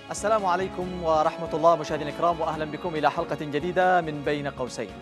السلام عليكم ورحمة الله مشاهدينا الكرام، وأهلا بكم إلى حلقة جديدة من بين قوسين.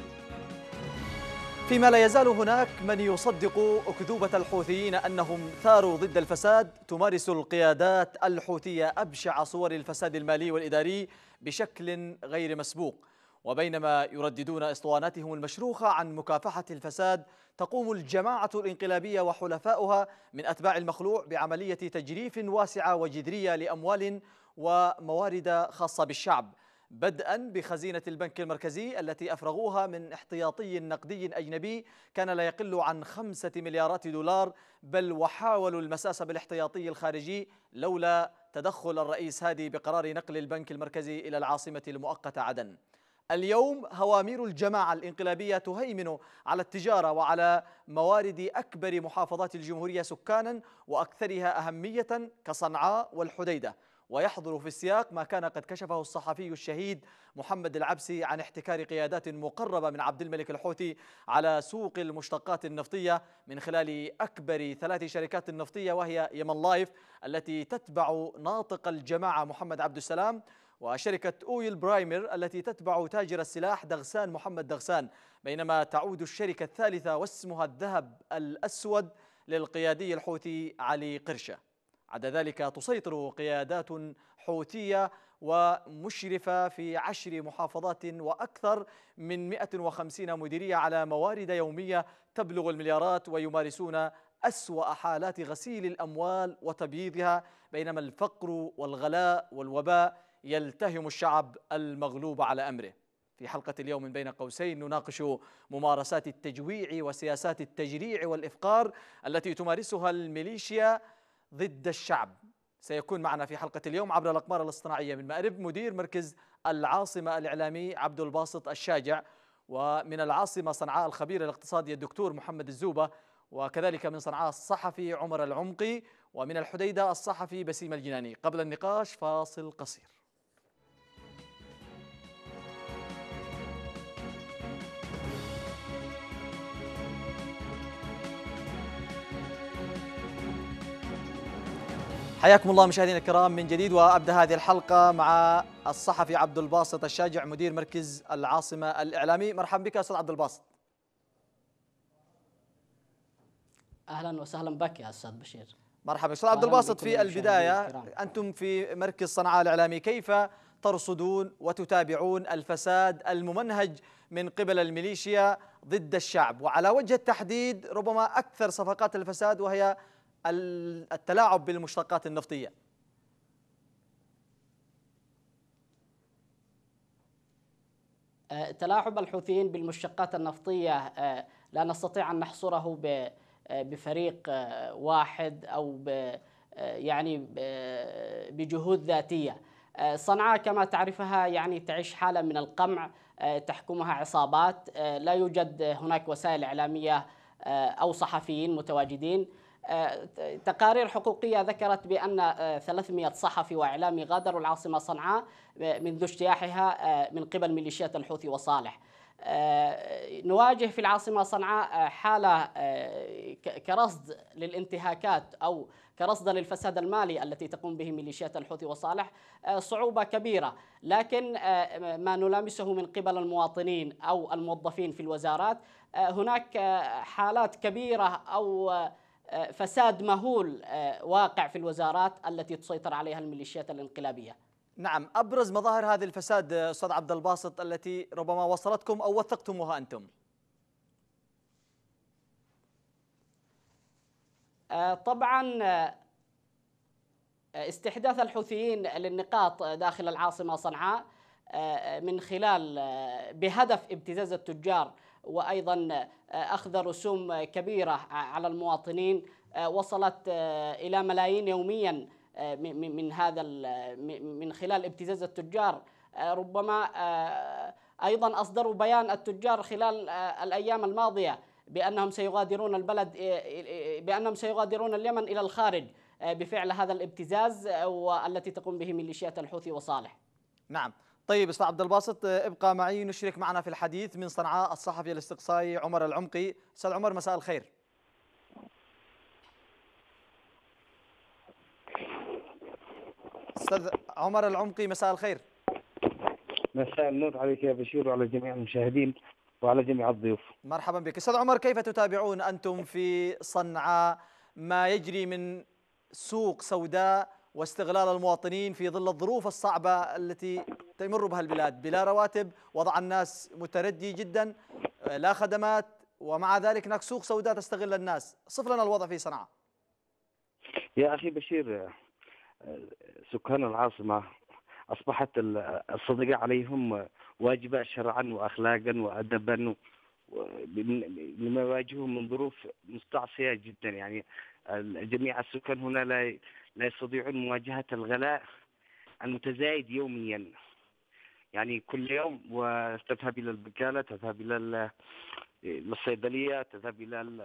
فيما لا يزال هناك من يصدق أكذوبة الحوثيين أنهم ثاروا ضد الفساد، تمارس القيادات الحوثية أبشع صور الفساد المالي والإداري بشكل غير مسبوق. وبينما يرددون اسطواناتهم المشروخة عن مكافحة الفساد، تقوم الجماعة الانقلابية وحلفاؤها من أتباع المخلوع بعملية تجريف واسعة وجذرية لأموال وموارد خاصة بالشعب، بدءا بخزينة البنك المركزي التي أفرغوها من احتياطي نقدي أجنبي كان لا يقل عن 5 مليارات دولار، بل وحاولوا المساس بالاحتياطي الخارجي لولا تدخل الرئيس هادي بقرار نقل البنك المركزي إلى العاصمة المؤقتة عدن. اليوم هوامير الجماعة الانقلابية تهيمن على التجارة وعلى موارد أكبر محافظات الجمهورية سكانا وأكثرها أهمية كصنعاء والحديدة، ويحضر في السياق ما كان قد كشفه الصحفي الشهيد محمد العبسي عن احتكار قيادات مقربة من عبد الملك الحوثي على سوق المشتقات النفطية من خلال أكبر 3 شركات نفطية، وهي يمن لايف التي تتبع ناطق الجماعة محمد عبد السلام، وشركة أويل برايمر التي تتبع تاجر السلاح دغسان محمد دغسان، بينما تعود الشركة الثالثة واسمها الذهب الأسود للقيادي الحوثي علي قرشة. عدا ذلك تسيطر قيادات حوثية ومشرفة في 10 محافظات وأكثر من 150 مديرية على موارد يومية تبلغ المليارات، ويمارسون أسوأ حالات غسيل الأموال وتبييضها، بينما الفقر والغلاء والوباء يلتهم الشعب المغلوب على أمره. في حلقة اليوم من بين قوسين نناقش ممارسات التجويع وسياسات التجريع والإفقار التي تمارسها الميليشيا ضد الشعب. سيكون معنا في حلقة اليوم عبر الأقمار الاصطناعية من مأرب مدير مركز العاصمة الإعلامي عبد الباسط الشاجع، ومن العاصمة صنعاء الخبير الاقتصادي الدكتور محمد الزوبة، وكذلك من صنعاء الصحفي عمر العمقي، ومن الحديدة الصحفي بسيم الجناني. قبل النقاش فاصل قصير. حياكم الله مشاهدينا الكرام من جديد، وأبدأ هذه الحلقة مع الصحفي عبد الباسط الشاجع مدير مركز العاصمة الإعلامي. مرحبا بك أستاذ عبد الباسط. أهلا وسهلا بك يا أستاذ بشير. مرحبا أستاذ عبد الباسط. في البداية أنتم في مركز صنعاء الإعلامي، كيف ترصدون وتتابعون الفساد الممنهج من قبل الميليشيا ضد الشعب، وعلى وجه التحديد ربما أكثر صفقات الفساد وهي التلاعب بالمشتقات النفطية؟ تلاعب الحوثيين بالمشتقات النفطية لا نستطيع أن نحصره بفريق واحد أو يعني بجهود ذاتية. صنعاء كما تعرفها يعني تعيش حالة من القمع، تحكمها عصابات، لا يوجد هناك وسائل إعلامية أو صحفيين متواجدين. تقارير حقوقية ذكرت بأن 300 صحفي وإعلامي غادروا العاصمة صنعاء منذ اجتياحها من قبل ميليشيات الحوثي وصالح. نواجه في العاصمة صنعاء حالة كرصد للانتهاكات أو كرصد للفساد المالي التي تقوم به ميليشيات الحوثي وصالح صعوبة كبيرة، لكن ما نلامسه من قبل المواطنين أو الموظفين في الوزارات هناك حالات كبيرة أو فساد مهول واقع في الوزارات التي تسيطر عليها الميليشيات الانقلابية. نعم، أبرز مظاهر هذا الفساد أستاذ عبد الباسط التي ربما وصلتكم أو وثقتموها أنتم؟ طبعا استحداث الحوثيين للنقاط داخل العاصمة صنعاء من خلال بهدف ابتزاز التجار وأيضا أخذ رسوم كبيرة على المواطنين وصلت إلى ملايين يوميا من خلال ابتزاز التجار. ربما أيضا أصدروا بيان التجار خلال الأيام الماضية بأنهم سيغادرون البلد، بأنهم سيغادرون اليمن إلى الخارج بفعل هذا الابتزاز والتي تقوم به ميليشيات الحوثي وصالح. نعم. طيب أستاذ عبد الباسط، ابقى معي نشرك معنا في الحديث من صنعاء الصحفي الاستقصائي عمر العمقي. أستاذ عمر مساء الخير. أستاذ عمر العمقي، مساء الخير. مساء النور عليك يا بشير وعلى جميع المشاهدين وعلى جميع الضيوف. مرحبا بك. أستاذ عمر، كيف تتابعون أنتم في صنعاء ما يجري من سوق سوداء واستغلال المواطنين في ظل الظروف الصعبة التي تمر بها البلاد، بلا رواتب، وضع الناس متردي جدا، لا خدمات، ومع ذلك هناك سوق سوداء تستغل الناس. صف لنا الوضع في صنعاء. يا أخي بشير، سكان العاصمة أصبحت الصدقة عليهم واجبة شرعا وأخلاقا وأدبا لما يواجههم من ظروف مستعصية جدا. يعني جميع السكان هنا لا يستطيعون مواجهة الغلاء المتزايد يوميا، يعني كل يوم، وتذهب إلى البقالة، تذهب إلى الصيدلية، تذهب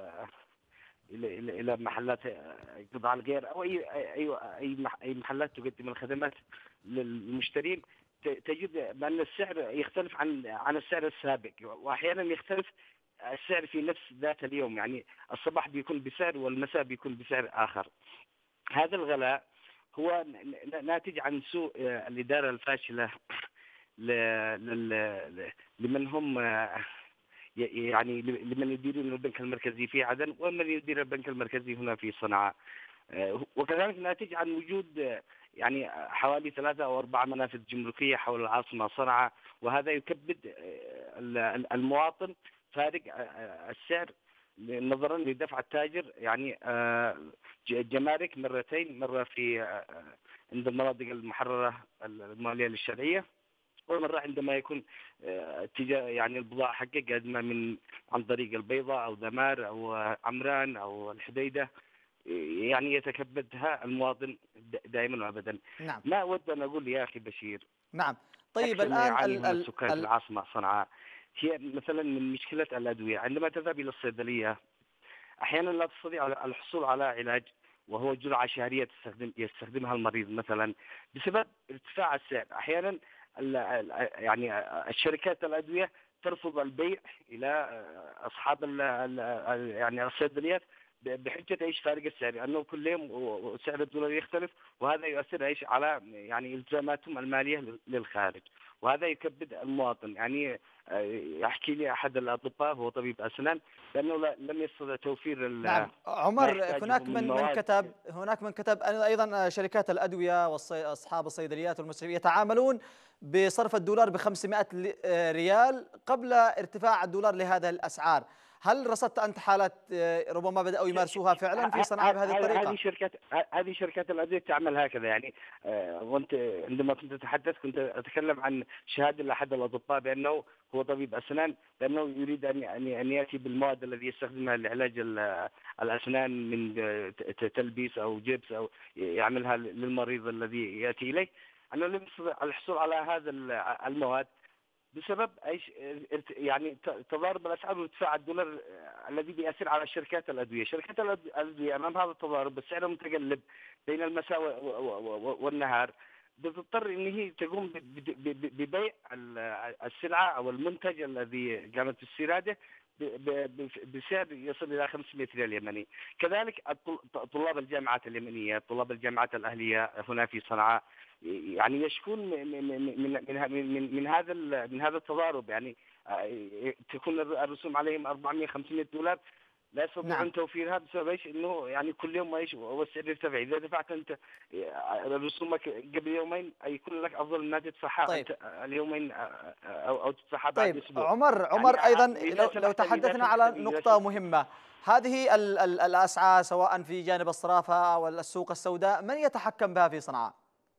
إلى محلات قطع الغيار أو أي محلات تقدم الخدمات للمشترين. تجد بأن السعر يختلف عن السعر السابق، وأحيانا يختلف السعر في نفس ذات اليوم، يعني الصباح بيكون بسعر والمساء بيكون بسعر آخر. هذا الغلاء هو ناتج عن سوء الإدارة الفاشلة لمن هم يعني لمن يديرون البنك المركزي في عدن ومن يدير البنك المركزي هنا في صنعاء، وكذلك ناتج عن وجود يعني حوالي 3 أو 4 منافذ جمركية حول العاصمة صنعاء، وهذا يكبد المواطن فارق السعر نظرا لدفع التاجر يعني جمارك مرتين، مرة في عند المناطق المحررة المالية للشرعية، ومرة عندما يكون يعني البضاعة حقه قادمة عن طريق البيضاء أو ذمار أو عمران أو الحديدة، يعني يتكبدها المواطن دائما وابدا. نعم. ما أود أن أقول يا أخي بشير، نعم. طيب الآن السكان في العاصمة صنعاء هي مثلا من مشكلة الأدوية. عندما تذهب إلى الصيدلية أحيانا لا تستطيع الحصول على علاج وهو جرعة شهرية يستخدمها المريض مثلا بسبب ارتفاع السعر. أحيانا يعني الشركات الأدوية ترفض البيع إلى أصحاب يعني الصيدليات بحجة ايش فارق السعر، لأنه كل يوم سعر الدولار يختلف، وهذا يؤثر ايش على يعني التزاماتهم المالية للخارج، وهذا يكبد المواطن. يعني يحكي لي أحد الأطباء، هو طبيب أسنان، لأنه لم يستطع توفير نعم عمر، هناك من كتب أيضا شركات الأدوية وأصحاب الصيدليات والمستشفيات يتعاملون بصرف الدولار ب500 ريال قبل ارتفاع الدولار لهذه الأسعار. هل رصدت أنت حالات ربما بدأوا يمارسوها فعلا في صنعاء بهذه الطريقة؟ هذه شركات الأدوية تعمل هكذا. يعني وأنت عندما كنت تتحدث كنت أتكلم عن شهادة لأحد الأطباء بأنه هو طبيب أسنان، لأنه يريد أن يأتي بالمواد الذي يستخدمها لعلاج الأسنان من تلبيس أو جبس أو يعملها للمريض الذي يأتي إليه، أنه لم يستطع الحصول على هذا المواد بسبب يعني تضارب الأسعار وارتفاع الدولار الذي بيأثر على شركات الأدوية. شركات الأدوية أمام هذا التضارب السعر المتقلب بين المساء والنهار بتضطر ان هي تقوم ببيع السلعة او المنتج الذي قامت باستيراده بسعر يصل الى 500 ريال يمني. كذلك طلاب الجامعات اليمنية، طلاب الجامعات الأهلية هنا في صنعاء يعني يشكون من هذا التضارب. يعني تكون الرسوم عليهم 400-500 دولار لا يستطيعون توفيرها بسبب ايش؟ انه يعني كل يوم ايش والسعر يرتفع. اذا دفعت انت رسومك قبل يومين يكون لك افضل من ان تدفعها طيب. انت اليومين او تدفعها بعد اسبوع. عمر يعني ايضا لو تحدثنا على نقطة مهمة، هذه الاسعار سواء في جانب الصرافة او السوق السوداء من يتحكم بها في صنعاء؟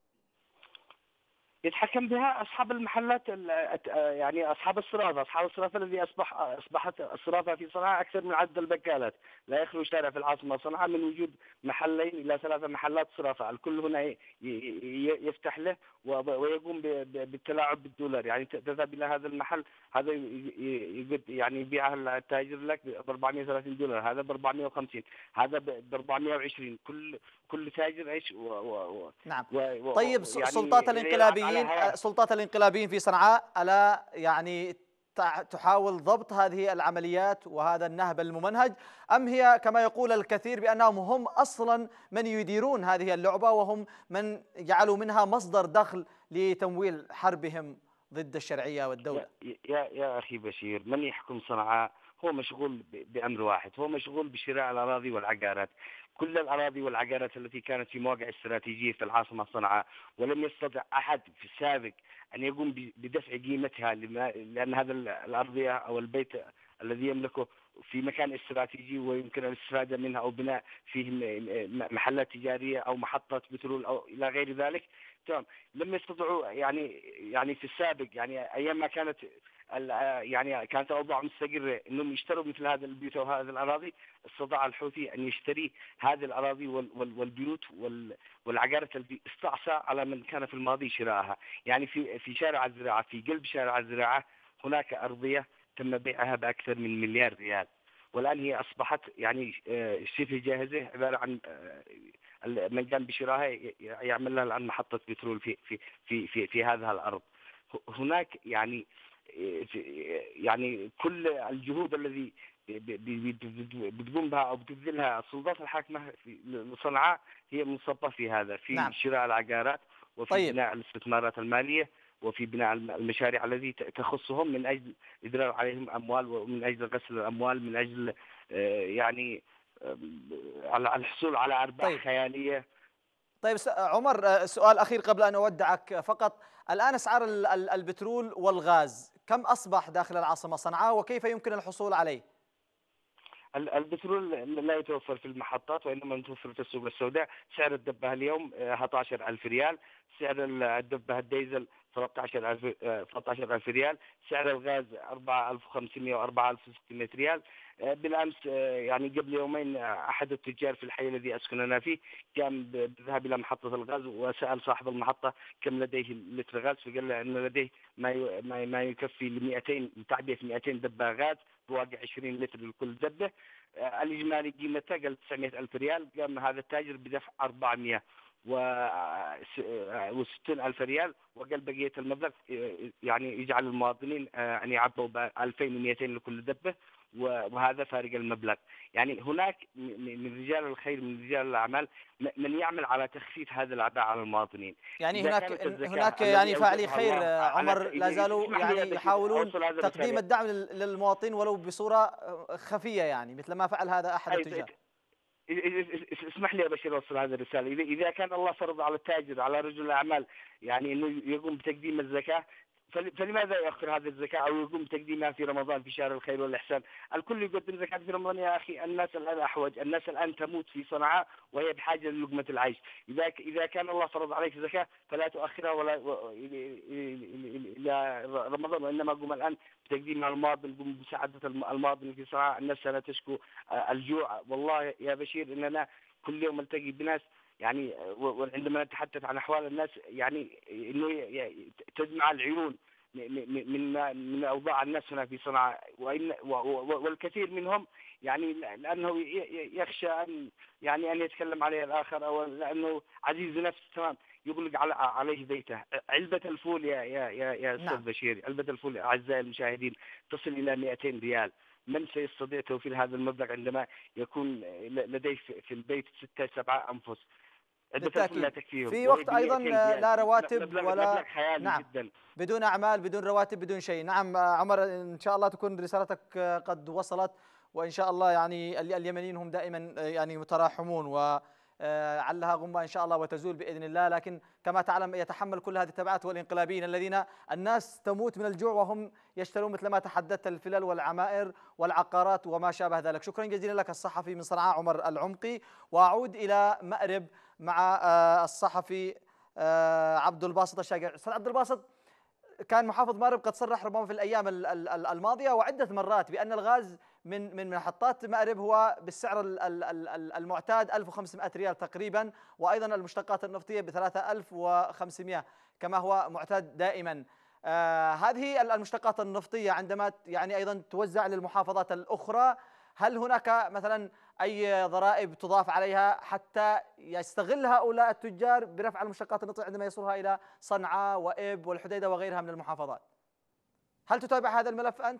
يتحكم بها أصحاب المحلات، يعني أصحاب الصرافة الذي أصبحت الصرافة في صنعاء أكثر من عدد البقالات. لا يخلو شارع في العاصمة صنعاء من وجود 2 إلى 3 محلات صرافة، الكل هنا يفتح له ويقوم بالتلاعب بالدولار. يعني تذهب إلى هذا المحل، هذا يعني يبيعها التاجر لك ب 430 دولار، هذا ب 450، هذا ب 420. كل تاجر ايش نعم. طيب يعني سلطات الانقلابيين في صنعاء ألا يعني تحاول ضبط هذه العمليات وهذا النهب الممنهج، أم هي كما يقول الكثير بأنهم هم أصلا من يديرون هذه اللعبة وهم من جعلوا منها مصدر دخل لتمويل حربهم ضد الشرعية والدولة؟ يا أخي بشير، من يحكم صنعاء هو مشغول بأمر واحد، هو مشغول بشراء الأراضي والعقارات. كل الأراضي والعقارات التي كانت في مواقع استراتيجية في العاصمة صنعاء، ولم يستطع أحد في السابق أن يقوم بدفع قيمتها، لأن هذا الأرضية أو البيت الذي يملكه في مكان استراتيجي ويمكن الاستفادة منها أو بناء فيه محلات تجارية أو محطة بترول أو إلى غير ذلك. تمام. لم يستطيعوا يعني في السابق، يعني أيام ما كانت يعني كانت الأوضاع مستقرة أنهم يشتروا مثل هذا البيوت أو هذه الأراضي، استطاع الحوثي أن يشتري هذه الأراضي والبيوت والعقارات التي استعصى على من كان في الماضي شراءها. يعني في شارع الزراعة، في قلب شارع الزراعة هناك أرضية تم بيعها بأكثر من مليار ريال، والآن هي أصبحت يعني شبه جاهزة، عبارة عن من قام بشرائها يعمل لها الآن محطة بترول في هذه الأرض. هناك يعني كل الجهود الذي بتقوم بها أو بتبذلها السلطات الحاكمة لصنعاء هي مصبة في هذا، في نعم. شراء العقارات وفي طيب. بناء الاستثمارات المالية وفي بناء المشاريع التي تخصهم من أجل إدرار عليهم أموال ومن أجل غسل الأموال، من أجل يعني على الحصول على أرباح طيب. خيالية. طيب عمر، سؤال أخير قبل أن أودعك فقط. الآن أسعار البترول والغاز كم أصبح داخل العاصمة صنعاء وكيف يمكن الحصول عليه؟ البترول لا يتوفر في المحطات وإنما يتوفر في السوق السوداء. سعر الدبة اليوم 11,000 ريال، سعر الدبة الديزل 13,000 ريال، سعر الغاز 4,500 و 4,600 ريال. بالأمس يعني قبل يومين أحد التجار في الحي الذي أسكننا فيه قام بالذهاب إلى محطة الغاز وسأل صاحب المحطة كم لديه لتر غاز، فقال له أن لديه ما يكفي لتعبئة 200 دبة غاز بواقع 20 لتر لكل دبة. الإجمالي قيمتها قال 900,000 ريال. قام هذا التاجر بدفع 460,000 ريال، وقال بقية المبلغ يعني يجعل المواطنين أن يعبوا ب 2200 لكل دبة، وهذا فارق المبلغ. يعني هناك من رجال الخير، من رجال الأعمال، من يعمل على تخفيف هذا الأعباء على المواطنين. يعني هناك يعني فاعلي خير عمر لا زالوا يعني يحاولون تقديم الدعم للمواطنين ولو بصورة خفية، يعني مثل ما فعل هذا أحد التجار. اسمح لي يا بشير اوصل هذه الرساله. اذا كان الله فرض على التاجر، على رجل الاعمال، يعني انه يقوم بتقديم الزكاه، فلماذا يؤخر هذه الزكاة أو يقوم بتقديمها في رمضان في شهر الخير والإحسان؟ الكل يقدم زكاة في رمضان يا أخي. الناس الآن أحوج، الناس الآن تموت في صنعاء وهي بحاجة للقمة العيش. إذا كان الله فرض عليك زكاة فلا تؤخرها ولا إلى رمضان، وإنما قم الآن بتقديمها المواطن، قم بمساعدة المواطن في صنعاء. الناس لا تشكو الجوع. والله يا بشير إننا كل يوم نلتقي بناس يعني، وعندما نتحدث عن أحوال الناس يعني إنه تدمع العيون من أوضاع الناس هنا في صنعاء، والكثير منهم يعني لأنه يخشى أن يتكلم عليه الآخر، أو لأنه عزيز نفس تمام يغلق عليه بيته. علبة الفول يا أستاذ بشير، علبة الفول أعزائي المشاهدين تصل إلى 200 ريال. من سيستطيع توفير هذا المبلغ عندما يكون لديه في البيت 6-7 أنفس؟ بالتأكيد في وقت أيضا لا رواتب ولا نعم جدا. بدون أعمال، بدون رواتب، بدون شيء. نعم عمر، إن شاء الله تكون رسالتك قد وصلت، وإن شاء الله يعني اليمنيين هم دائما يعني متراحمون، وعلها غمة إن شاء الله وتزول بإذن الله. لكن كما تعلم يتحمل كل هذه التبعات والانقلابيين الذين الناس تموت من الجوع وهم يشترون مثل ما تحدثت الفلل والعمائر والعقارات وما شابه ذلك. شكرا جزيلا لك الصحفي من صنعاء عمر العمقي. وأعود إلى مأرب مع الصحفي عبد الباسط الشاقر. أستاذ عبد الباسط، كان محافظ مأرب قد صرح ربما في الأيام الماضية وعدة مرات بأن الغاز من محطات مأرب هو بالسعر المعتاد 1500 ريال تقريبا، وأيضا المشتقات النفطية ب 3500 كما هو معتاد دائما. هذه المشتقات النفطية عندما يعني أيضا توزع للمحافظات الأخرى، هل هناك مثلا أي ضرائب تضاف عليها حتى يستغل هؤلاء التجار برفع المشتقات النفطية عندما يصلها إلى صنعاء وإب والحديدة وغيرها من المحافظات؟ هل تتابع هذا الملف أنت؟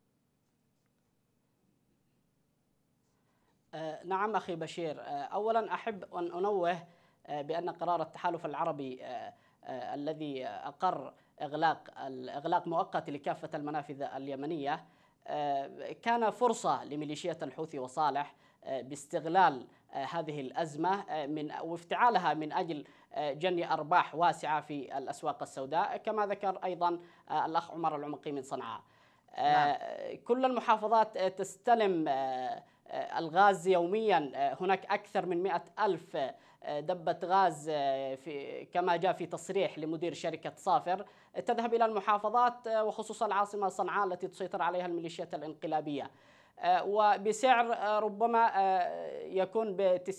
نعم أخي بشير. أولا أحب أن أنوه بأن قرار التحالف العربي الذي أقر إغلاق مؤقت لكافة المنافذ اليمنية كان فرصة لميليشيات الحوثي وصالح باستغلال هذه الأزمة وافتعالها من أجل جني أرباح واسعة في الأسواق السوداء، كما ذكر أيضا الأخ عمر العمقي من صنعاء. نعم. كل المحافظات تستلم الغاز يوميا. هناك أكثر من 100,000 دبة غاز كما جاء في تصريح لمدير شركة صافر تذهب إلى المحافظات وخصوصا العاصمة صنعاء التي تسيطر عليها الميليشيات الانقلابية، وبسعر ربما يكون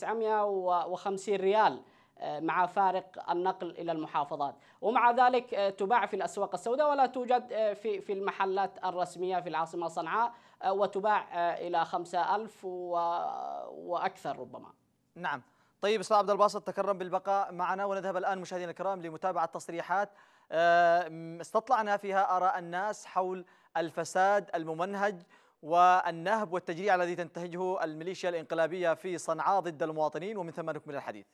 ب950 ريال مع فارق النقل إلى المحافظات، ومع ذلك تباع في الأسواق السوداء ولا توجد في المحلات الرسمية في العاصمة صنعاء، وتباع إلى 5,000 وأكثر ربما. نعم. طيب أستاذ عبد الباسط، تكرم بالبقاء معنا، ونذهب الآن مشاهدينا الكرام لمتابعة تصريحات استطلعنا فيها آراء الناس حول الفساد الممنهج والنهب والتجريع الذي تنتهجه الميليشيا الانقلابية في صنعاء ضد المواطنين، ومن ثم نكمل الحديث.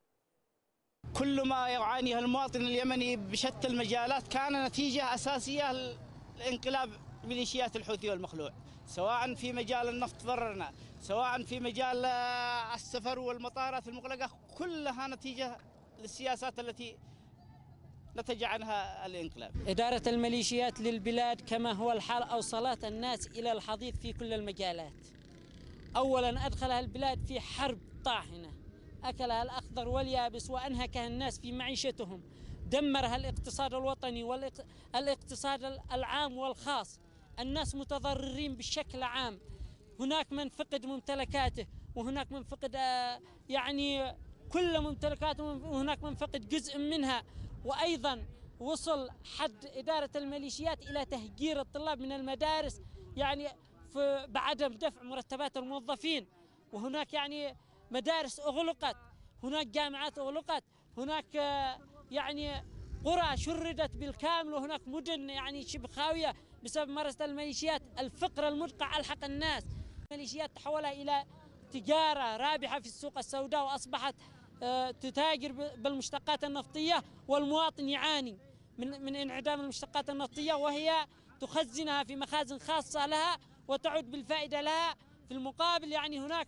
كل ما يعانيه المواطن اليمني بشتى المجالات كان نتيجة أساسية لانقلاب ميليشيات الحوثي والمخلوع، سواء في مجال النفط ضررنا، سواء في مجال السفر والمطارات المغلقة، كلها نتيجة للسياسات التي نتج عنها الانقلاب. إدارة الميليشيات للبلاد كما هو الحال أوصلت الناس إلى الحضيض في كل المجالات. أولا أدخلها البلاد في حرب طاحنة، أكلها الأخضر واليابس وأنهكها الناس في معيشتهم، دمرها الاقتصاد الوطني والاقتصاد العام والخاص. الناس متضررين بشكل عام، هناك من فقد ممتلكاته وهناك من فقد يعني كل ممتلكاته، وهناك من فقد جزء منها. وأيضا وصل حد إدارة الميليشيات إلى تهجير الطلاب من المدارس يعني بعدم دفع مرتبات الموظفين، وهناك يعني مدارس أغلقت، هناك جامعات أغلقت، هناك يعني قرى شردت بالكامل، وهناك مدن يعني شبه خاوية بسبب ممارسة الميليشيات. الفقر المدقع ألحق الناس. الميليشيات تحولها إلى تجارة رابحة في السوق السوداء، وأصبحت تتاجر بالمشتقات النفطية، والمواطن يعاني من انعدام المشتقات النفطية، وهي تخزنها في مخازن خاصة لها وتعود بالفائدة لها. في المقابل يعني هناك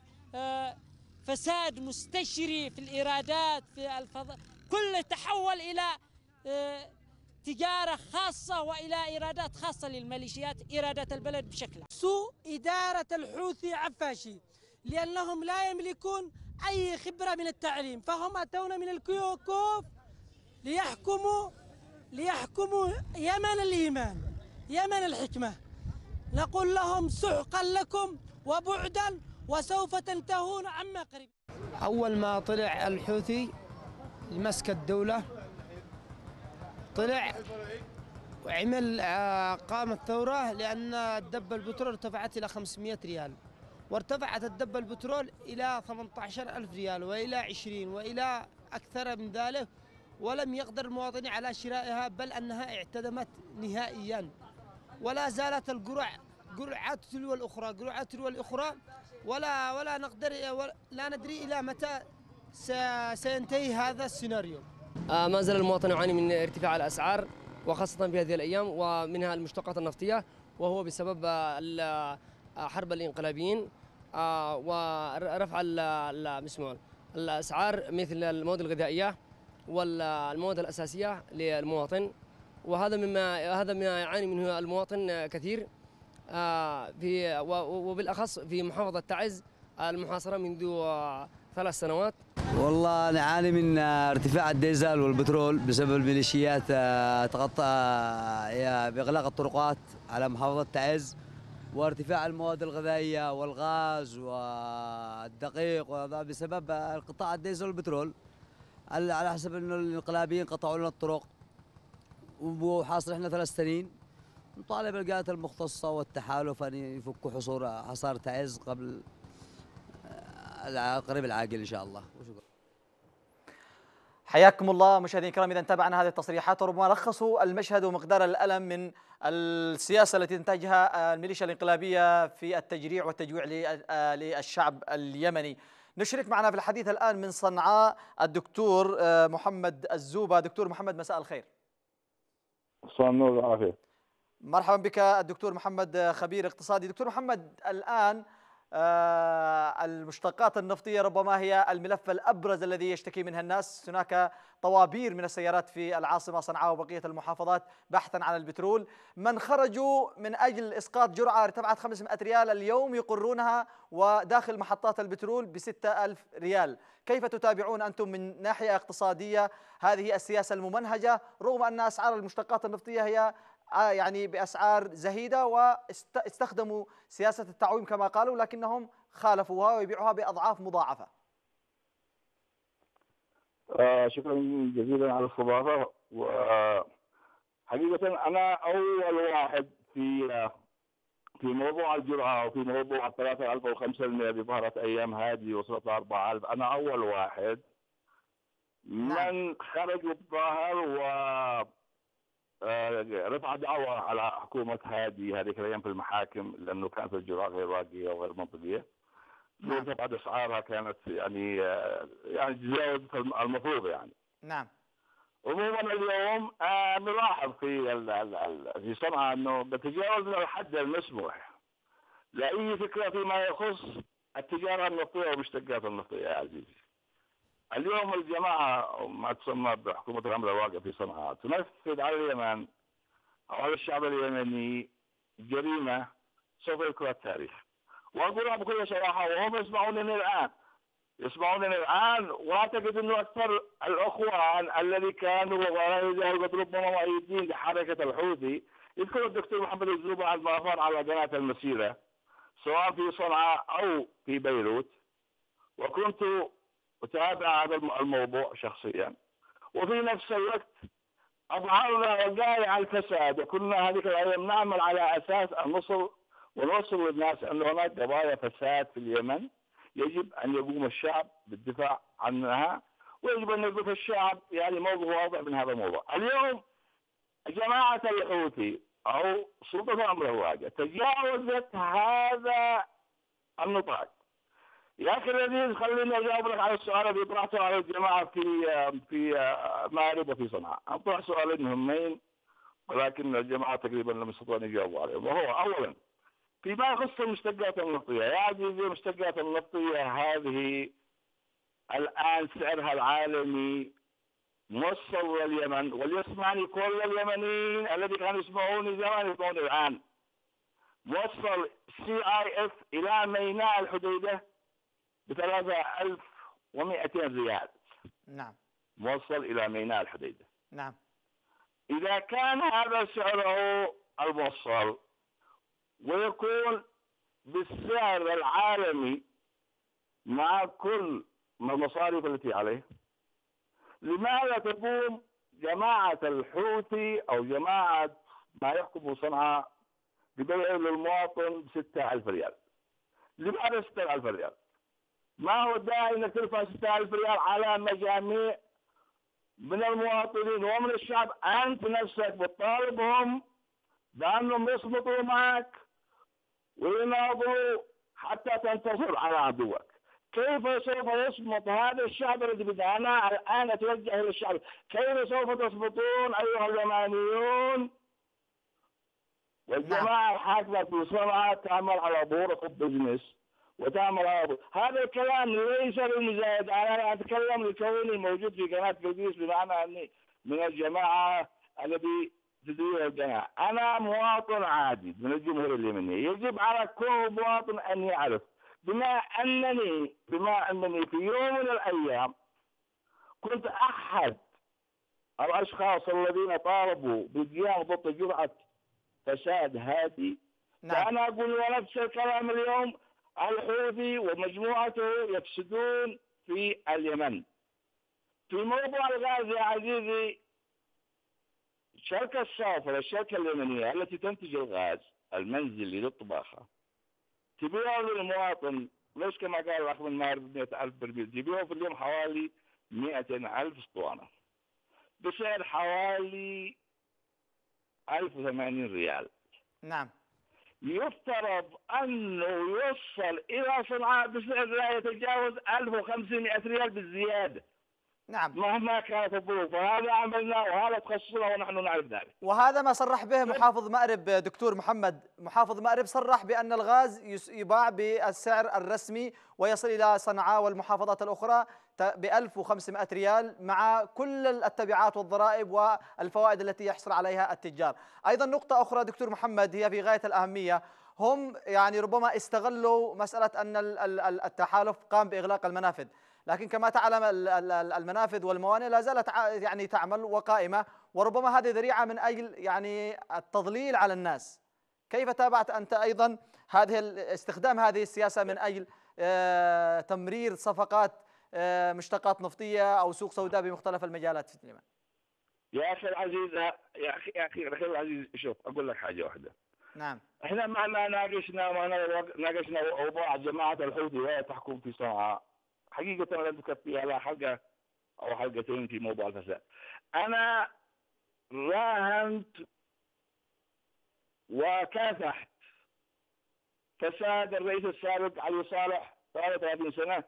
فساد مستشري في الإيرادات في الفضاء، كله تحول إلى تجارة خاصة وإلى إيرادات خاصة للميليشيات، إيرادات البلد بشكل عام. سوء إدارة الحوثي عفاشي، لأنهم لا يملكون أي خبرة من التعليم، فهم أتونا من الكيوكوف ليحكموا يمن الإيمان، يمن الحكمة. نقول لهم سحقا لكم وبعدا، وسوف تنتهون عما قريب. أول ما طلع الحوثي لمسك الدولة، طلع وعمل قامت ثورة، لأن الدبة البترول ارتفعت إلى 500 ريال، وارتفعت الدبة البترول إلى 18,000 ريال وإلى 20 وإلى أكثر من ذلك، ولم يقدر المواطنين على شرائها، بل أنها اعتدمت نهائيا. ولا زالت قرعات تلو الأخرى، ولا نقدر لا ندري إلى متى سينتهي هذا السيناريو. ما زال المواطن يعاني من ارتفاع الأسعار، وخاصة في هذه الأيام، ومنها المشتقات النفطية، وهو بسبب حرب الانقلابيين ورفع الأسعار مثل المواد الغذائية والمواد الأساسية للمواطن، وهذا مما يعاني منه المواطن كثير، وبالأخص في محافظة تعز المحاصرة منذ 3 سنوات. والله نعاني من ارتفاع الديزل والبترول بسبب الميليشيات تغطى بإغلاق الطرقات على محافظة تعز، وارتفاع المواد الغذائية والغاز والدقيق، وهذا بسبب انقطاع الديزل والبترول، على حسب انه الانقلابيين قطعوا لنا الطرق، وحاصل احنا 3 سنين. نطالب الجهات المختصة والتحالف أن يفكوا حصار تعز قبل القريب العاجل إن شاء الله. حياكم الله مشاهدينا الكرام. إذا تابعنا هذه التصريحات وربما لخصوا المشهد ومقدار الألم من السياسة التي تنتهجها الميليشيا الانقلابية في التجريع والتجويع للشعب اليمني. نشرك معنا في الحديث الآن من صنعاء الدكتور محمد الزوبة. دكتور محمد، مساء الخير. مساء النور والعافية. مرحبا بك الدكتور محمد، خبير اقتصادي. دكتور محمد، الآن المشتقات النفطية ربما هي الملف الأبرز الذي يشتكي منها الناس. هناك طوابير من السيارات في العاصمة صنعاء وبقية المحافظات بحثا عن البترول. من خرجوا من أجل إسقاط جرعة ارتفعت 500 ريال اليوم يقرونها وداخل محطات البترول ب6,000 ريال. كيف تتابعون أنتم من ناحية اقتصادية هذه السياسة الممنهجة، رغم أن أسعار المشتقات النفطية هي يعني بأسعار زهيدة واستخدموا سياسة التعويم كما قالوا، لكنهم خالفوها ويبيعوها بأضعاف مضاعفة؟ شكرا جزيلا على الاستضافة. وحقيقة أنا أول واحد في موضوع الجرعة وفي موضوع 3,000 أو 5% اللي ظهرت أيام هذه وصلت 4,000. أنا أول واحد من خرج وتظاهر و رفع دعوى على حكومة هذه الأيام في المحاكم، لأنه كانت الجرعة غير واقعية وغير منطقية. طبعا أسعارها كانت يعني تجاوزت المفروض يعني. نعم. عموما اليوم نلاحظ في صنعاء أنه بتجاوزنا الحد المسموح لأي فكرة فيما يخص التجارة النفطية ومشتقات النفطية يا عزيزي. اليوم الجماعة ما تسمى بحكومة الأمر الواقع في صنعاء تنفذ على اليمن أو على الشعب اليمني جريمة سوف يذكرها التاريخ. وأقولها بكل صراحة، وهم يسمعونني الآن وأعتقد أنه أكثر الأخوان الذي كانوا قد ربما مؤيدين لحركة الحوثي يذكر الدكتور محمد الزوبة عندما أثار على قناة المسيرة سواء في صنعاء أو في بيروت، وكنت أتابع هذا الموضوع شخصيا. وفي نفس الوقت أظهرنا وقائع الفساد، وكنا هذه الأيام نعمل على أساس النصر ونوصل للناس أن هناك قضايا فساد في اليمن يجب أن يقوم الشعب بالدفاع عنها، ويجب أن يقف الشعب يعني موضوع واضح من هذا الموضوع. اليوم جماعة الحوثي أو سلطة الأمر الواقع تجاوزت هذا النطاق. يا أخي الذي خليني أجاوب لك على السؤال الذي طرحته على الجماعة في مأرب وفي صنعاء. أطرح سؤالين مهمين ولكن الجماعة تقريبا لم يستطيعوا أن يجاوبوا عليهم، وهو أولا فيما يخص المشتقات النفطية. يا عزيزي المشتقات النفطية هذه الآن سعرها العالمي موصل لليمن، وليسمعني كل اليمنيين الذي كانوا يسمعوني زمان يسمعوني الآن، موصل CIF إلى ميناء الحديدة ب3,200 ريال. نعم. موصل إلى ميناء الحديدة. نعم. إذا كان هذا سعره الموصل ويكون بالسعر العالمي مع كل المصاريف التي عليه، لماذا تقوم جماعة الحوثي أو جماعة ما يحكم صنعاء ببيع للمواطن ب6,000 ريال؟ لماذا 6,000 ريال؟ ما هو الداعي انك ترفع 6,000 ريال على مجاميع من المواطنين ومن الشعب؟ انت نفسك بتطالبهم بانهم يصمتوا معك ويناضلوا حتى تنتصر على عدوك. كيف سوف يصمت هذا الشعب الذي بدأ؟ أنا الآن أتوجه إلى الشعب، كيف سوف تصمتون أيها اليمانيون والجماعة الحاكمة في صنعاء تعمل على ظهور بزنس وتعمل على هذا الكلام ليس للمزايد. أنا لا أتكلم لكوني موجود في قناة قديس بمعنى أني من الجماعة الذي تدير الجماعة. أنا مواطن عادي من الجمهورية اليمنية، يجب على كل مواطن أن يعرف بما أنني في يوم من الأيام كنت أحد الأشخاص الذين طالبوا بالقيام ضد جرعة فساد هذه. نعم. فأنا أقول نفس الكلام اليوم. الحوثي ومجموعته يفسدون في اليمن. في موضوع الغاز يا عزيزي، شركة الصافرة الشركة اليمنية التي تنتج الغاز المنزلي للطباخة تبيعه للمواطن ليش كما قال الأخ من ماهر ب100,000 برميل، تبيعه في اليوم حوالي 200,000 اسطوانة بسعر حوالي 1080 ريال. نعم. يفترض أنه يوصل إلى صنعاء بسعر لا يتجاوز 1500 ريال بالزيادة. نعم. مهما كانت الظروف، وهذا عملنا وهذا تخصصنا ونحن نعرف ذلك. وهذا ما صرح به محافظ مأرب دكتور محمد. محافظ مأرب صرح بأن الغاز يباع بالسعر الرسمي ويصل إلى صنعاء والمحافظات الأخرى ب 1500 ريال مع كل التبعات والضرائب والفوائد التي يحصل عليها التجار. أيضا نقطة أخرى دكتور محمد هي في غاية الأهمية، هم يعني ربما استغلوا مسألة أن التحالف قام بإغلاق المنافذ، لكن كما تعلم المنافذ والموانئ لا زالت يعني تعمل وقائمة، وربما هذه ذريعة من أجل يعني التضليل على الناس. كيف تابعت أنت أيضا استخدام هذه السياسة من أجل تمرير صفقات مشتقات نفطية أو سوق سوداء بمختلف المجالات في اليمن؟ يا أخي العزيز، يا أخي العزيز، شوف أقول لك حاجة واحدة. نعم. احنا ما ناقشنا اوضاع جماعه الحوثي وهي تحكم في صنعاء. حقيقه لن تكفي على حلقه او حلقتين في موضوع الفساد. انا راهنت وكافحت فساد الرئيس السابق علي صالح 33 سنه.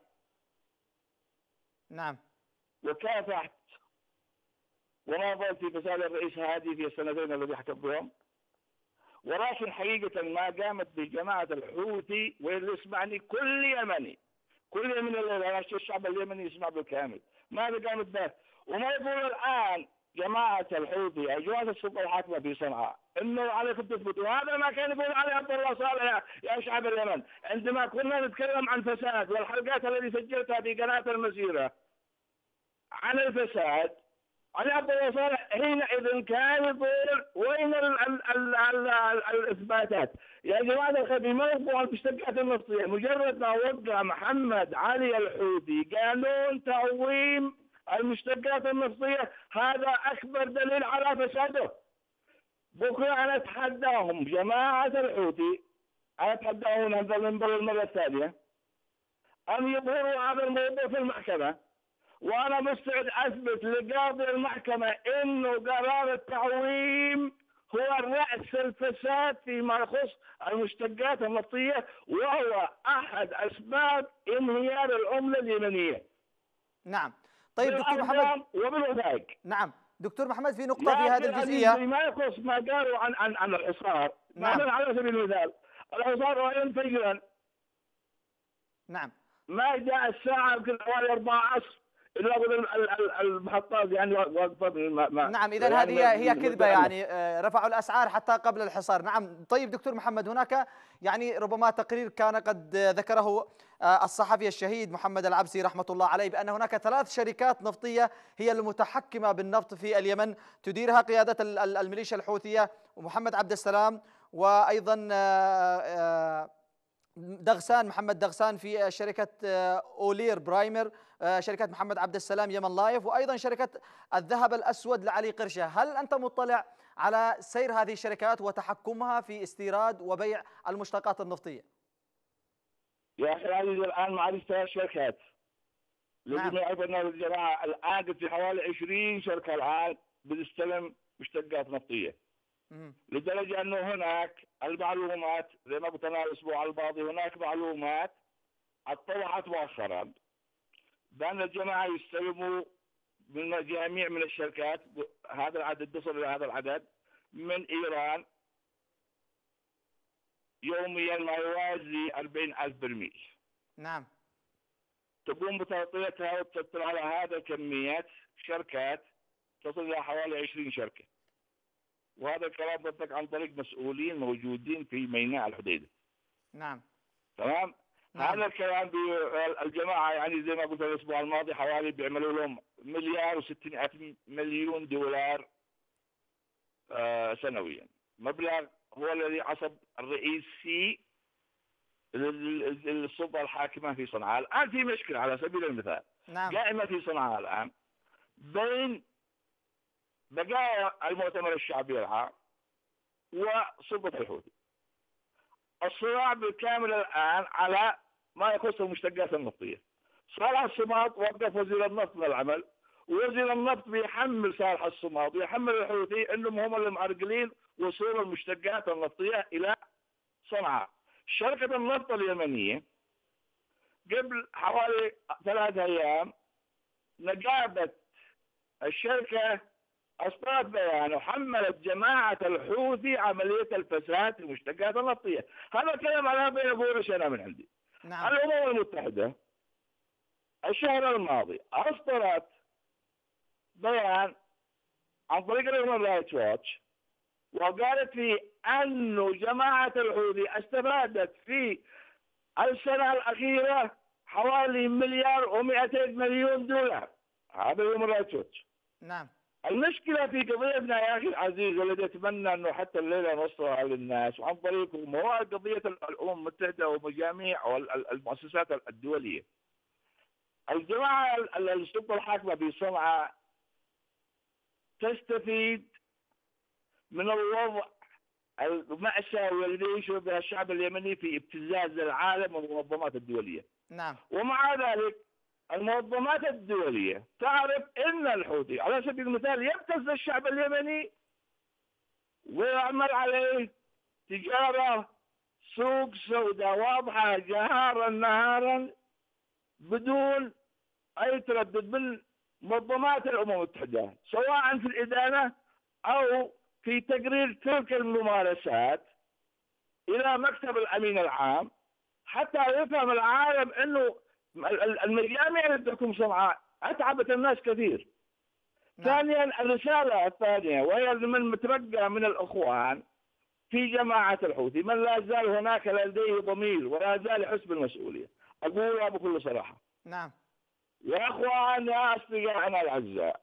نعم. وكافحت وناضلت في فساد الرئيس هادي في السنتين الذي حكم بهم. ولكن حقيقة ما قامت بجماعة الحوثي، واللي يسمعني كل يمني اللي الشعب اليمني يسمع بالكامل، ماذا قامت به؟ وما يقول الآن جماعة الحوثي أو جماعة السلطة الحاكمة في صنعاء إنه عليكم تثبتوا. هذا ما كان يقول عليه عبد الله صالح يا شعب اليمن عندما كنا نتكلم عن فساد، والحلقات التي سجلتها في قناة المسيرة عن الفساد. علي عبد الله صالح حينئذ كان يقول وين الاثباتات؟ يا جماعه الخير، موضوع المشتقات النفطيه مجرد ما وقع محمد علي الحوثي قانون تعويم المشتقات النفطيه، هذا اكبر دليل على فساده. بكره انا اتحداهم جماعه الحوثي، انا اتحداهم هذا المنبر المره الثانيه ان يظهروا هذا الموضوع في المحكمه، وأنا مستعد أثبت لقاضي المحكمة إنه قرار التعويم هو رأس الفساد فيما يخص المشتقات النفطية، وهو أحد أسباب انهيار العملة اليمنية. نعم. طيب دكتور محمد، وبالوثائق. نعم دكتور محمد، في نقطة في هذه الجزئية ما يخص ما قالوا عن الحصار. نعم. على سبيل المثال الحصار رأيا فجرا. نعم. ما جاء الساعة يمكن حوالي 4 عصر إلا المحطات يعني واقفة. نعم، إذا يعني هي كذبة، يعني رفعوا الأسعار حتى قبل الحصار. نعم. طيب دكتور محمد، هناك يعني ربما تقرير كان قد ذكره الصحفي الشهيد محمد العبسي رحمة الله عليه بأن هناك 3 شركات نفطية هي المتحكمة بالنفط في اليمن، تديرها قيادة الميليشيا الحوثية ومحمد عبد السلام، وأيضا دغسان محمد دغسان في شركة أولير برايمر، شركة محمد عبد السلام يمن لايف، وأيضا شركة الذهب الأسود لعلي قرشة. هل أنت مطلع على سير هذه الشركات وتحكمها في استيراد وبيع المشتقات النفطية؟ يا أخي العزيز، الآن معي 3 شركات. لازم يعرف أن الجماعة الآن في حوالي 20 شركة الآن بتستلم مشتقات نفطية. لدرجة أنه هناك المعلومات زي ما قلت أنا الأسبوع الماضي، هناك معلومات اتضحت مؤخرا بأن الجماعة يستلموا من جميع من الشركات، هذا العدد يصل إلى هذا العدد من إيران يوميا ما يوازي 40,000 برميل. نعم. تقوم بتغطيتها وتسيطر على هذا الكميات شركات تصل إلى حوالي 20 شركة. وهذا الكلام بدك عن طريق مسؤولين موجودين في ميناء الحديدة. نعم. تمام؟ نعم. هذا الكلام الجماعة يعني زي ما قلت الأسبوع الماضي حوالي بيعملوا لهم $1,600,000,000 دولار سنويا. مبلغ هو الذي عصب الرئيسي للسلطة الحاكمة في صنعاء. الآن في مشكلة على سبيل المثال. نعم. قائمة في صنعاء الآن بين بقايا المؤتمر الشعبي العام وسلطة الحوثي. الصراع بالكامل الآن على ما يخص المشتقات النفطية. صالح الصماد وقف وزير النفط من العمل، ووزير النفط بيحمل صالح الصماد ويحمل الحوثي انهم هم اللي معرقلين وصول المشتقات النفطيه الى صنعاء. شركه النفط اليمنيه قبل حوالي 3 أيام نقابه الشركه اصدرت بيان وحملت جماعه الحوثي عمليه الفساد في المشتقات النفطيه. هذا الكلام على بين ابوي انا من عندي. نعم. الامم المتحده الشهر الماضي اصدرت بيان عن طريق الهيومن رايتس واتش وقالت فيه انه جماعه الحوثي استفادت في السنه الاخيره حوالي 1,200,000,000 $. هذا الهيومن رايتس واتش. نعم. المشكله في قضيتنا يا اخي العزيز والذي اتمنى انه حتى الليله نوصلها للناس وعن طريقكم هو قضيه الامم المتحده ومجاميع والمؤسسات الدوليه. الجماعه السلطه الحاكمه بصنعاء تستفيد من الوضع المأساوي الذي يشعر به الشعب اليمني في ابتزاز العالم والمنظمات الدوليه. نعم. ومع ذلك المنظمات الدوليه تعرف ان الحوثي على سبيل المثال يبتز الشعب اليمني ويعمل عليه تجاره سوق سوداء واضحه جهارا نهارا بدون اي تردد من منظمات الامم المتحده سواء في الادانه او في تقرير تلك الممارسات الى مكتب الامين العام حتى يفهم العالم انه المجاميع اللي تحكم صنعاء اتعبت الناس كثير. ثانيا الرساله الثانيه وهي من مترقى من الاخوان في جماعه الحوثي من لا زال هناك لديه ضمير ولا زال يحس بالمسؤوليه. اقولها بكل صراحه. نعم. يا اخوان يا اصدقائنا الاعزاء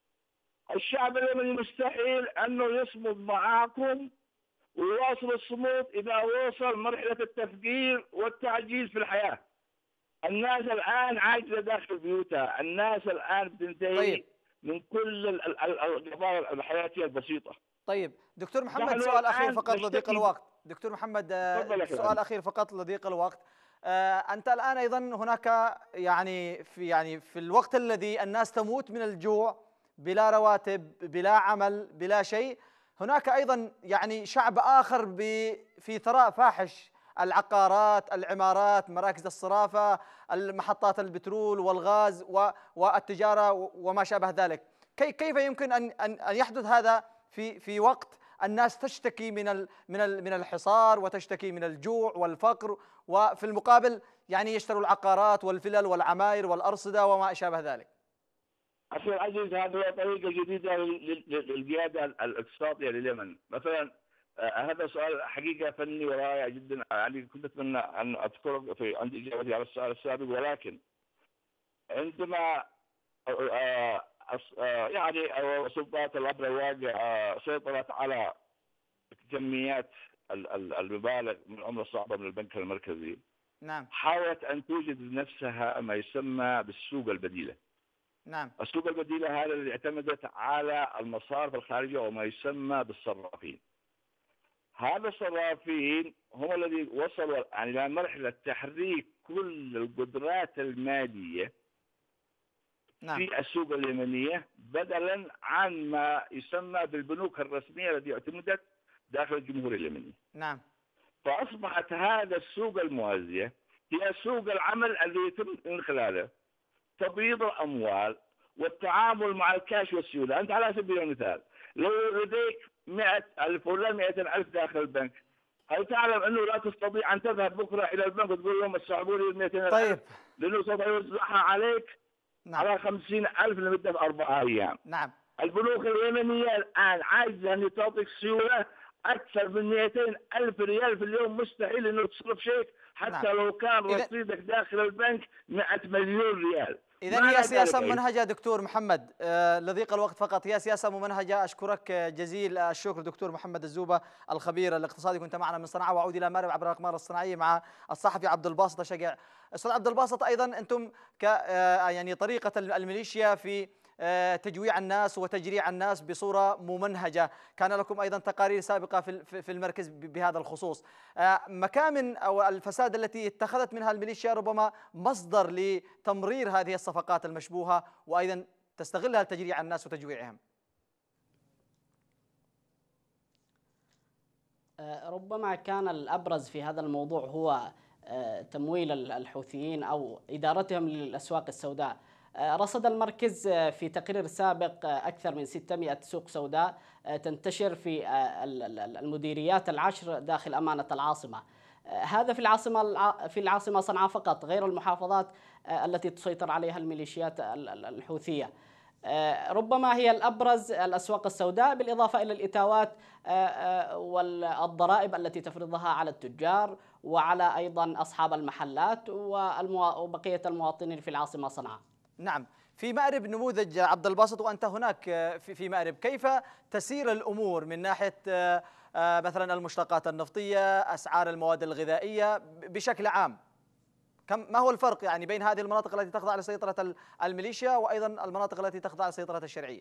الشعب اليمني مستحيل انه يصمد معاكم ويواصل الصمود اذا وصل مرحله التفكير والتعجيز في الحياه. الناس الان عاجزه داخل بيوتها، الناس الان بتنتهي طيب. من كل القضايا الحياتيه البسيطه. طيب دكتور محمد سؤال اخير فقط لضيق الوقت. دكتور محمد سؤال اخير فقط لضيق الوقت. انت الان ايضا هناك يعني في الوقت الذي الناس تموت من الجوع بلا رواتب بلا عمل بلا شيء، هناك ايضا يعني شعب اخر في ثراء فاحش، العقارات، العمارات، مراكز الصرافه، المحطات البترول والغاز والتجاره وما شابه ذلك. كيف يمكن ان يحدث هذا في وقت الناس تشتكي من الحصار وتشتكي من الجوع والفقر، وفي المقابل يعني يشتروا العقارات والفلل والعماير والارصده وما شابه ذلك؟ اخي العزيز هذه طريقه جديده للقياده الاقتصاديه لليمن. مثلا هذا سؤال حقيقه فني ورائع جدا، يعني كنت اتمنى ان اذكره في عند اجابتي على السؤال السابق، ولكن عندما يعني سلطات الامر الواقع سيطرت على كميات المبالغ من العمله الصعبه من البنك المركزي. نعم. حاولت ان توجد لنفسها ما يسمى بالسوق البديله. نعم. السوق البديله هذا الذي اعتمدت على المصارف الخارجيه وما يسمى بالصرافين. هذا الصرافين هم الذي وصلوا يعني الى مرحله تحريك كل القدرات الماليه نعم. في السوق اليمنيه بدلا عن ما يسمى بالبنوك الرسميه التي اعتمدت داخل الجمهوريه اليمنيه. نعم. فاصبحت هذا السوق الموازيه هي سوق العمل الذي يتم من خلاله تبييض الاموال والتعامل مع الكاش والسيوله. انت على سبيل المثال لو لديك 100,000 ولا 200,000 داخل البنك، هل تعلم انه لا تستطيع ان تذهب بكره الى البنك وتقول لهم اسحبوا لي 200,000؟ طيب. لانه سوف يوزعها علك نعم. على 50,000 لمده 4 أيام. نعم. البنوك اليمنيه الان عاجزه ان تعطيك سيوله اكثر من 200,000 ريال في اليوم، مستحيل انه تصرف شيك حتى نعم. لو كان رصيدك داخل البنك 100 مليون ريال. إذن هي سياسة ممنهجة دكتور محمد. لضيق الوقت فقط، هي سياسة ممنهجة. أشكرك جزيل الشكر دكتور محمد الزوبة الخبير الاقتصادي، كنت معنا من صنعاء. وأعود إلى مارب عبر الأقمار الصناعية مع الصحفي عبد الباسط شقع. أستاذ عبد الباسط، أيضا أنتم يعني طريقة الميليشيا في تجويع الناس وتجريع الناس بصورة ممنهجة، كان لكم أيضا تقارير سابقة في المركز بهذا الخصوص. مكامن أو الفساد التي اتخذت منها الميليشيا ربما مصدر لتمرير هذه الصفقات المشبوهة وأيضا تستغلها لتجريع الناس وتجويعهم. ربما كان الأبرز في هذا الموضوع هو تمويل الحوثيين أو إدارتهم للأسواق السوداء. رصد المركز في تقرير سابق أكثر من 600 سوق سوداء تنتشر في المديريات العشر داخل أمانة العاصمة. هذا في العاصمة صنعاء فقط، غير المحافظات التي تسيطر عليها الميليشيات الحوثية. ربما هي الأبرز الأسواق السوداء، بالإضافة إلى الإتاوات والضرائب التي تفرضها على التجار وعلى أيضا أصحاب المحلات وبقية المواطنين في العاصمة صنعاء. نعم، في مأرب نموذج عبد الباسط وأنت هناك في مأرب، كيف تسير الأمور من ناحية مثلا المشتقات النفطية، أسعار المواد الغذائية بشكل عام؟ ما هو الفرق يعني بين هذه المناطق التي تخضع لسيطرة الميليشيا وأيضا المناطق التي تخضع لسيطرة الشرعية؟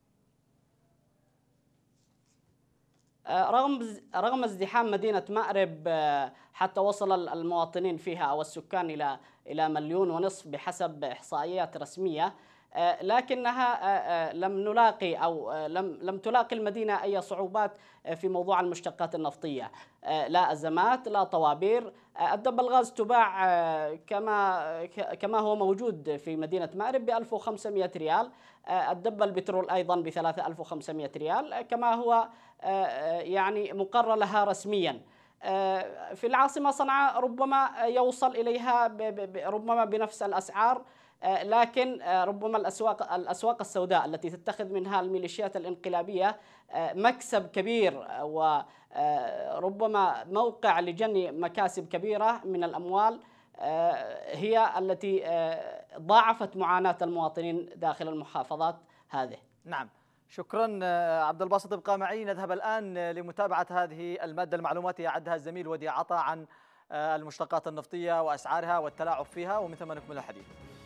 رغم ازدحام مدينة مأرب حتى وصل المواطنين فيها أو السكان إلى 1.5 مليون بحسب إحصائيات رسمية، لكنها لم تلاقي المدينة أي صعوبات في موضوع المشتقات النفطية، لا أزمات لا طوابير. الدب الغاز تباع كما هو موجود في مدينة مأرب ب 1500 ريال، الدب البترول أيضا ب 3500 ريال كما هو يعني مقرر لها رسميا. في العاصمة صنعاء ربما يوصل إليها ربما بنفس الأسعار، لكن ربما الأسواق السوداء التي تتخذ منها الميليشيات الانقلابية مكسب كبير وربما موقع لجني مكاسب كبيرة من الأموال، هي التي ضاعفت معاناة المواطنين داخل المحافظات هذه. نعم، شكرا عبد الباسط، ابقى معي. نذهب الآن لمتابعة هذه المادة المعلوماتية أعدها الزميل وديع عطا عن المشتقات النفطية وأسعارها والتلاعب فيها، ومن ثم نكمل الحديث.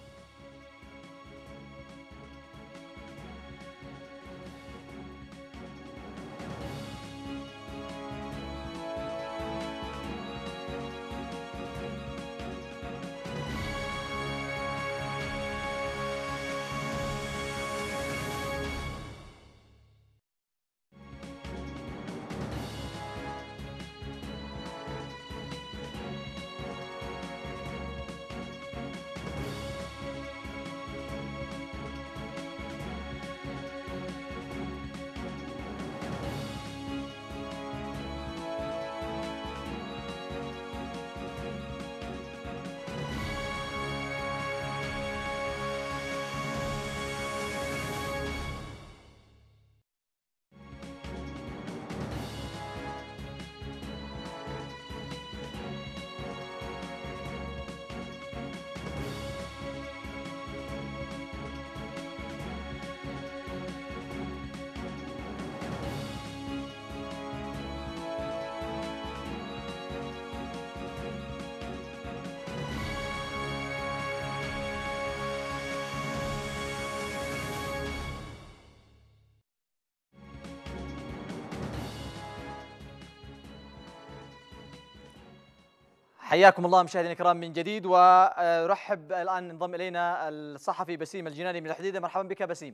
حياكم الله مشاهدينا الكرام من جديد، ورحب الآن انضم إلينا الصحفي بسيم الجناني من الحديدة. مرحبا بك بسيم.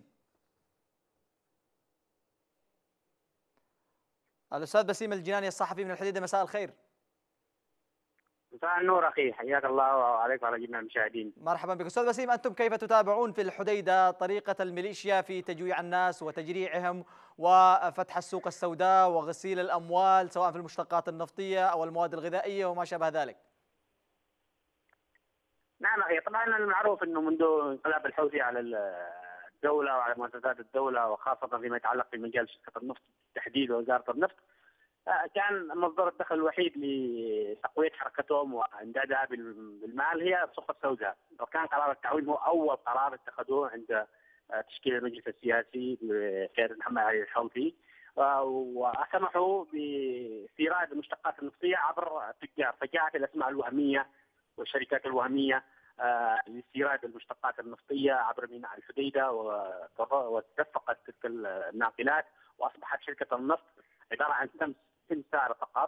الأستاذ بسيم الجناني الصحفي من الحديدة، مساء الخير. مساء النور أخي، حياك الله وعليك وعلى جميع المشاهدين. مرحبا بك أستاذ بسيم. أنتم كيف تتابعون في الحديدة طريقة الميليشيا في تجويع الناس وتجريعهم وفتح السوق السوداء وغسيل الأموال سواء في المشتقات النفطية أو المواد الغذائية وما شابه ذلك؟ نعم أخي، طبعا المعروف أنه منذ انقلاب الحوثي على الدولة وعلى مؤسسات الدولة وخاصة فيما يتعلق بمجال شركة النفط بالتحديد ووزارة النفط، كان مصدر الدخل الوحيد لتقوية حركتهم وامدادها بالمال هي السوق السوداء، وكان قرار التعويم هو أول قرار اتخذوه عند تشكيل المجلس السياسي بقيادة محمد علي الحوثي، وسمحوا باستيراد المشتقات النفطية عبر التجار، فجاءت الأسماء الوهمية والشركات الوهمية لاستيراد المشتقات النفطية عبر ميناء الحديدة، وتدفقت تلك الناقلات، وأصبحت شركة النفط عبارة عن سمسار فقط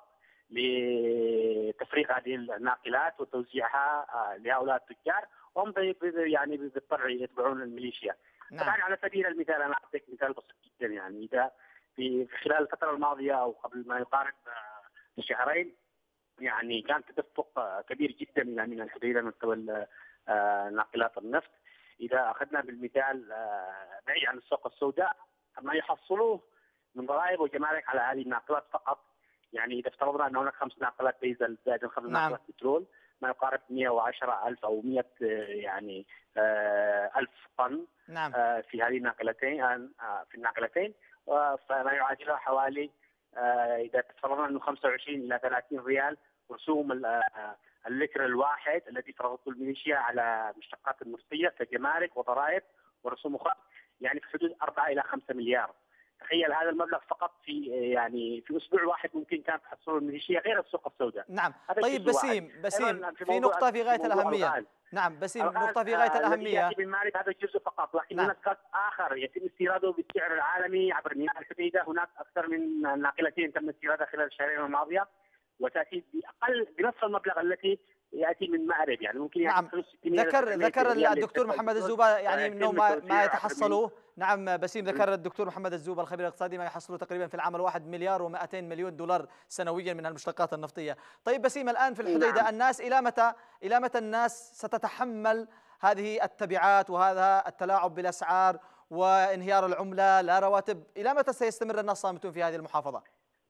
لتفريغ هذه الناقلات وتوزيعها لهؤلاء التجار، وهم يعني بالطبع يتبعون الميليشيا. طبعا على سبيل المثال أنا أعطيك مثال بسيط جدا، يعني إذا في خلال الفترة الماضية أو قبل ما يقارب شهرين يعني كان تدفق كبير جدا الى ميناء الحديدة من قبل ناقلات النفط. اذا اخذنا بالمثال بعيد عن السوق السوداء ما يحصلوه من ضرائب وجمارك على هذه الناقلات فقط، يعني اذا افترضنا ان هناك 5 ناقلات ديزل زائد 5 ناقلات بترول ما يقارب 110,000 او 100 يعني ألف طن في هذه الناقلتين فما يعادلها حوالي إذا تفرضنا أنه 25 إلى 30 ريال رسوم اللتر الواحد الذي فرضته الميليشيا على المشتقات النفطية كجمارك وضرائب ورسوم أخرى، يعني في حدود 4 إلى 5 مليار. تخيل هذا المبلغ فقط في أسبوع واحد ممكن كانت تحصله الميليشيا غير السوق السوداء. نعم. طيب بسيم في نقطة في غاية الأهمية. نعم بسيم، نقطة في غاية الأهمية. بالمالك هذا جزء فقط، لكن هناك غاز آخر يتم استيراده بالسعر العالمي عبر ميناء الحديدة. هناك أكثر من ناقلتين تم استيرادها خلال الشهرين الماضية وتأتي بنفس المبلغ التي يأتي من مأرب، يعني ممكن نعم. ذكر الدكتور محمد الزوبة يعني انه ما يتحصلوا. نعم بسيم، ذكر الدكتور محمد الزوبة الخبير الاقتصادي ما يحصلوا تقريبا في العام الواحد $1,200 مليون سنويا من المشتقات النفطية. طيب بسيم، الآن في الحديدة الناس إلى متى الناس ستتحمل هذه التبعات وهذا التلاعب بالأسعار وانهيار العملة، لا رواتب؟ إلى متى سيستمر الناس صامتون في هذه المحافظة؟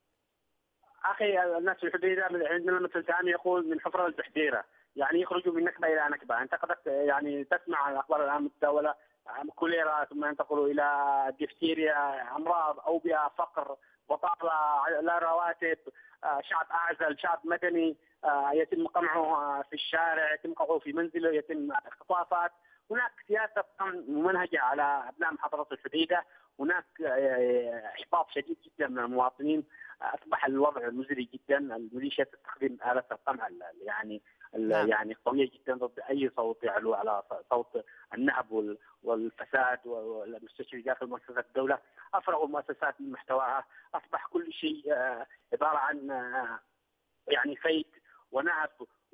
أخي الناس في الحديدة عندنا مثل ثاني يقول من حفرة البحديرة، يعني يخرجوا من نكبة إلى نكبة. أنت قد يعني تسمع الأخبار الآن متداولة كوليرا ثم ينتقلوا إلى ديفتيريا، أمراض، أوبئة، فقر، بطالة، لا رواتب، شعب أعزل، شعب مدني يتم قمعه في الشارع، يتم قمعه في منزله، يتم اختطافات. هناك سياسة ممنهجة على أبناء محافظة الحديدة، هناك إحباط شديد جدا من المواطنين، أصبح الوضع مزري جدا. الميليشيا تستخدم آلة القمع يعني قوية جدا ضد أي صوت يعلو على صوت النهب والفساد والمستشفى داخل مؤسسات الدولة. أفرغوا المؤسسات من محتواها، أصبح كل شيء عبارة عن يعني فيك ونهب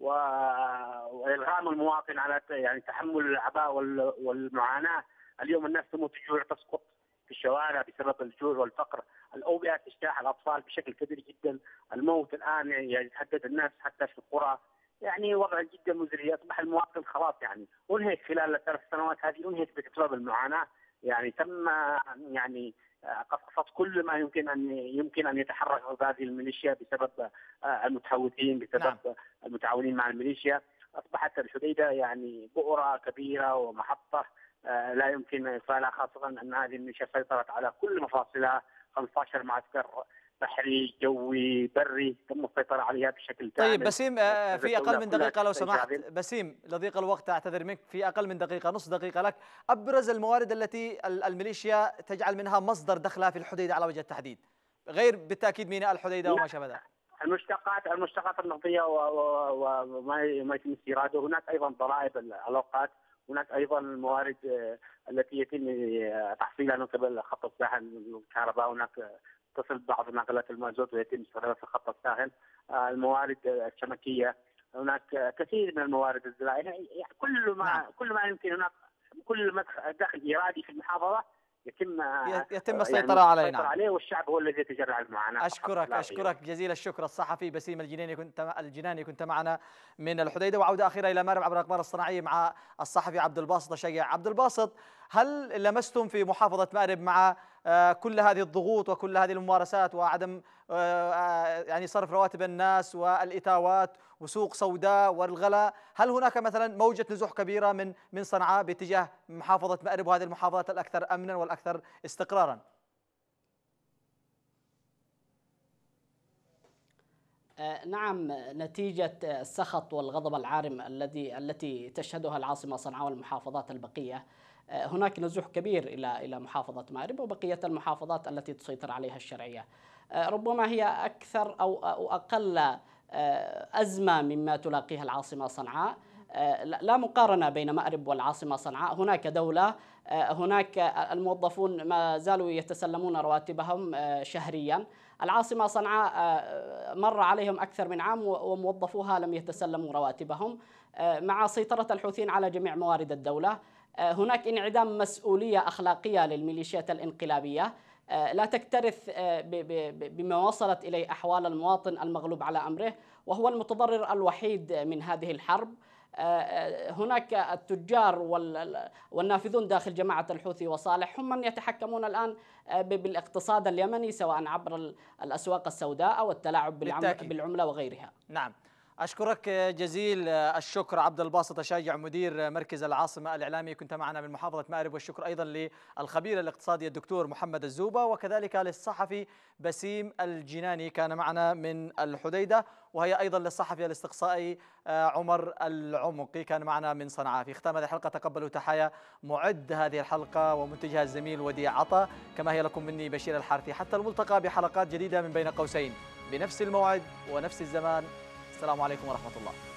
وإلغام المواطن على يعني تحمل العباء والمعاناة. اليوم الناس تموت الجوع، تسقط في الشوارع بسبب الجوع والفقر. الأوبئة تجتاح الأطفال بشكل كبير جدا. الموت الآن يتحدد الناس حتى في القرى، يعني وضع جدا مزري. أصبح المواطن خلاص يعني أنهك خلال ال3 سنوات هذه، أنهك بسبب المعاناة. يعني تم يعني قصف كل ما يمكن أن يتحرك هذه الميليشيا بسبب المتحوثين، بسبب المتعاونين مع الميليشيا. أصبحت الحديدة يعني بؤرة كبيرة ومحطة لا يمكن إغفالها، خاصة أن هذه الميليشيا سيطرت على كل مفاصلها. 15 معسكر بحري، جوي، بري تم السيطرة عليها بشكل كامل. طيب بسيم، في أقل من دقيقة لو سمحت. بسيم لضيق الوقت أعتذر منك، في أقل من دقيقة، نص دقيقة لك. أبرز الموارد التي الميليشيا تجعل منها مصدر دخلها في الحديدة على وجه التحديد، غير بالتأكيد ميناء الحديدة وما شابه ذلك؟ المشتقات النفطية وما يتم استيراده. هناك أيضا ضرائب الأوقات، هناك أيضا الموارد التي يتم تحصيلها من قبل خط الساحل الكهرباء. هناك تصل بعض ناقلات المازوت ويتم استخدامها في خط الساحل. الموارد السمكية، هناك كثير من الموارد الزراعية، يعني كل ما يمكن. هناك كل دخل إيرادي في المحافظة يتم السيطرة عليه. نعم. عليه، والشعب هو الذي يتجرع المعاناة. أشكرك جزيل الشكر الصحفي بسيم الجناني، كنت معنا من الحديدة. وعودة أخيرة إلى مأرب عبر الأقمار الصناعية مع الصحفي عبد الباسط الشقيع. عبد الباسط، هل لمستم في محافظة مأرب مع كل هذه الضغوط وكل هذه الممارسات وعدم يعني صرف رواتب الناس والإتاوات وسوق سوداء والغلاء، هل هناك مثلا موجة نزوح كبيرة من صنعاء باتجاه محافظة مأرب وهذه المحافظات الأكثر أمنا والأكثر استقرارا؟ نعم، نتيجة السخط والغضب العارم التي تشهدها العاصمة صنعاء والمحافظات البقية، هناك نزوح كبير إلى محافظة مأرب وبقية المحافظات التي تسيطر عليها الشرعية. ربما هي أكثر أو أقل أزمة مما تلاقيها العاصمة صنعاء. لا مقارنة بين مأرب والعاصمة صنعاء. هناك دولة، هناك الموظفون ما زالوا يتسلمون رواتبهم شهريا. العاصمة صنعاء مر عليهم أكثر من عام وموظفوها لم يتسلموا رواتبهم مع سيطرة الحوثيين على جميع موارد الدولة. هناك انعدام مسؤولية أخلاقية للميليشيات الانقلابية لا تكترث بما وصلت إليه أحوال المواطن المغلوب على أمره، وهو المتضرر الوحيد من هذه الحرب. هناك التجار والنافذون داخل جماعة الحوثي وصالح هم من يتحكمون الآن بالاقتصاد اليمني، سواء عبر الأسواق السوداء أو التلاعب بالعملة وغيرها. نعم، أشكرك جزيل الشكر عبد الباسط الشاجع، مدير مركز العاصمة الإعلامي، كنت معنا من محافظة مأرب. والشكر أيضا للخبير الاقتصادي الدكتور محمد الزوبة، وكذلك للصحفي بسيم الجناني كان معنا من الحديدة، وهي أيضا للصحفي الاستقصائي عمر العمقي كان معنا من صنعاء. في ختام هذه الحلقة تقبلوا تحايا معد هذه الحلقة ومنتجها الزميل وديع عطا، كما هي لكم مني بشير الحارثي. حتى الملتقى بحلقات جديدة من بين قوسين بنفس الموعد ونفس الزمان. السلام عليكم ورحمة الله.